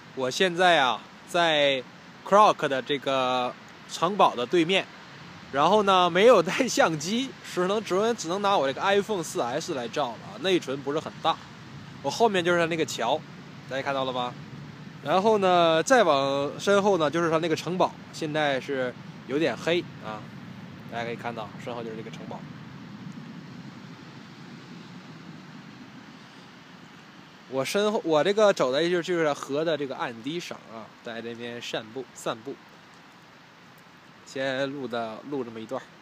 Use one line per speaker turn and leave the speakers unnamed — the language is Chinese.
我现在啊在 Croc 的这个城堡的对面，然后呢没有带相机，只能拿我这个 iPhone 4S 来照了啊，内存不是很大。我后面就是那个桥，大家看到了吗？然后呢，再往身后呢就是它那个城堡，现在是有点黑啊，大家可以看到身后就是这个城堡。我身后，我这个走的就是河的这个岸堤上啊，在这边散步。先录这么一段。